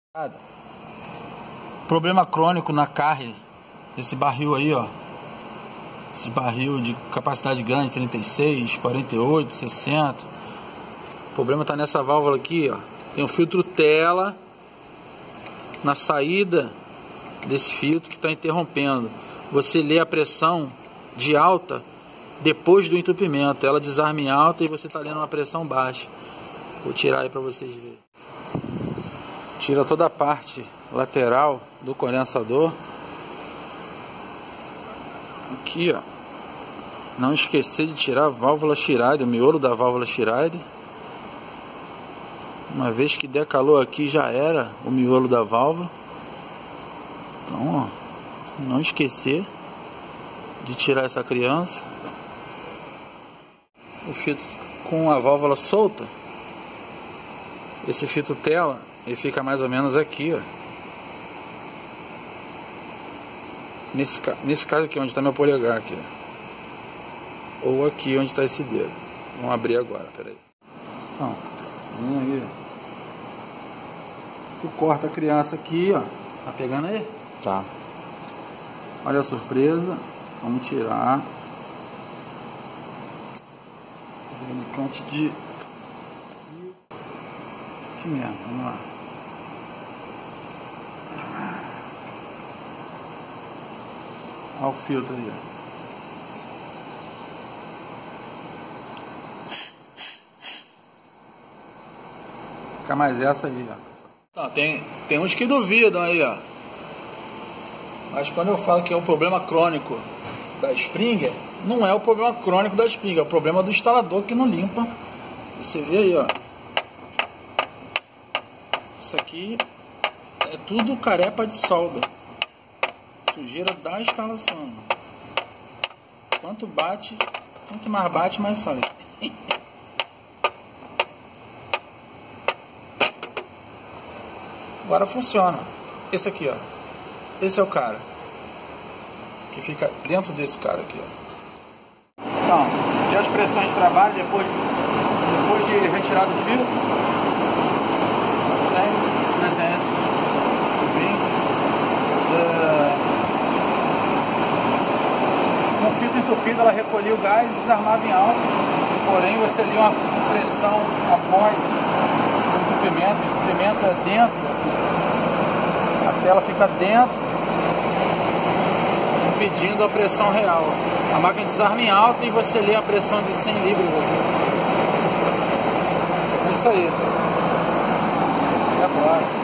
Problema crônico na carne. Esse barril aí, ó. Esse barril de capacidade grande, 36, 48, 60. O problema tá nessa válvula aqui, ó. Tem um filtro tela na saída desse filtro que está interrompendo. Você lê a pressão de alta depois do entupimento. Ela desarma em alta e você está lendo uma pressão baixa. Vou tirar aí para vocês verem. Tira toda a parte lateral do condensador. Aqui, ó. Não esquecer de tirar a válvula Schrader, o miolo da válvula Schrader. Uma vez que der calor aqui, já era o miolo da válvula. Então, ó, não esquecer de tirar essa criança. O filtro com a válvula solta, esse filtro tela, ele fica mais ou menos aqui, ó. Nesse caso aqui, onde está meu polegar aqui, ó. Ou aqui onde está esse dedo. Vamos abrir agora, peraí. Então, aí. Tu corta a criança aqui, ó. Tá pegando aí? Tá. Olha a surpresa. Vamos tirar. Alicate de... Aqui mesmo, vamos lá. Olha o filtro aí, ó. Fica mais essa aí, ó. Então, tem uns que duvidam aí, ó. Mas quando eu falo que é um problema crônico da Springer, não é o problema crônico da Springer, é o problema do instalador que não limpa. Você vê aí, ó. Isso aqui é tudo carepa de solda. Sujeira da instalação. Quanto mais bate, mais sai. Agora funciona. Esse aqui, ó. Esse é o cara que fica dentro desse cara aqui, ó. Então, e as pressões de trabalho depois de retirar do fio, sem desenho, com o filtro entupido, ela recolhia o gás e desarmava em alta. Porém, você lia uma pressão após o entupimento é dentro. A tela fica dentro, impedindo a pressão real. A máquina desarma em alta e você lê a pressão de 100 libras aqui. É isso aí. Até a próxima.